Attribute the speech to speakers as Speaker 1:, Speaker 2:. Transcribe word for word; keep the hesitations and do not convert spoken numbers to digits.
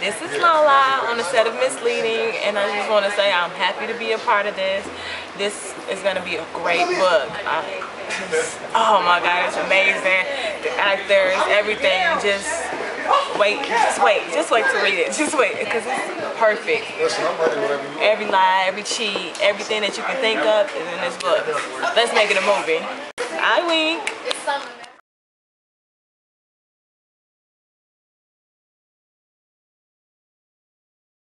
Speaker 1: This is Lala on the set of Misleading, and I just want to say I'm happy to be a part of this. This is going to be a great book. I, just, oh my God, it's amazing. The actors, everything. Just wait, just wait, just wait to read it. Just wait, because it's perfect. Every lie, every cheat, everything that you can think of is in this book. Let's make it a movie. I wink.